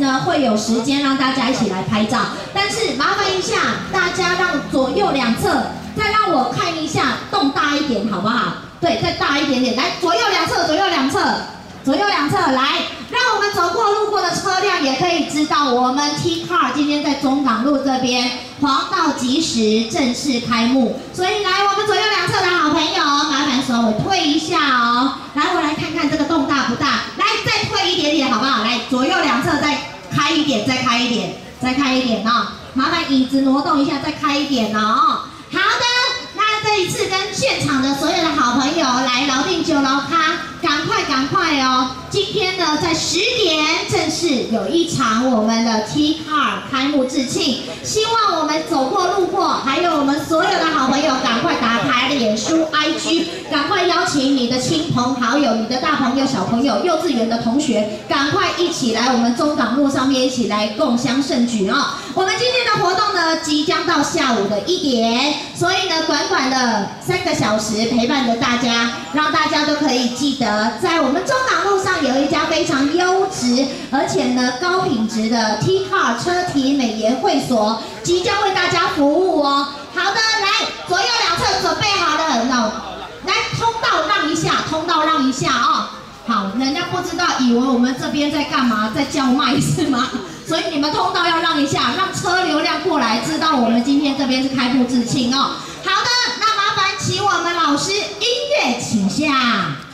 呢会有时间让大家一起来拍照，但是麻烦一下大家让左右两侧再让我看一下，动大一点好不好？对，再大一点点，来左右两侧，左右两侧，左右两侧，来，让我们走过路过的车辆也可以知道，我们 T Car 今天在中港路这边黄道吉时正式开幕，所以来我们左右两侧的好朋友，麻烦稍微退一下哦。来，我来看看这个洞大不大，来再退一点点好不好？来，左右两侧再开一点，再开一点，再开一点哦。麻烦椅子挪动一下，再开一点哦。好的，那这一次跟现场的所有的好朋友来老定酒老咖，赶快哦！今天呢，在10点正式有一场我们的 T Car 开幕致庆，希望我们走过路过，还有我们所有的好朋友，赶快打开脸书 IG， 赶快邀请你的亲朋好友、你的大朋友、小朋友、幼稚园的同学，赶快一起来我们中港路上面一起来共襄盛举哦！我们今天的活动呢，即将到下午的1点，所以呢，短短的3个小时陪伴着大家，让大家都可以记得，在我们中港路上有一家非常优质而且呢高品质的 T Car 车体美颜会所，即将为大家服务哦。好的，来，左右两侧准备好了，来通道让一下，通道让一下哦。好，人家不知道，以为我们这边在干嘛，在叫卖是吗？所以你们通道要让一下，让车流量过来，知道我们今天这边是开幕致庆哦。好的，那麻烦请我们老师音乐请下。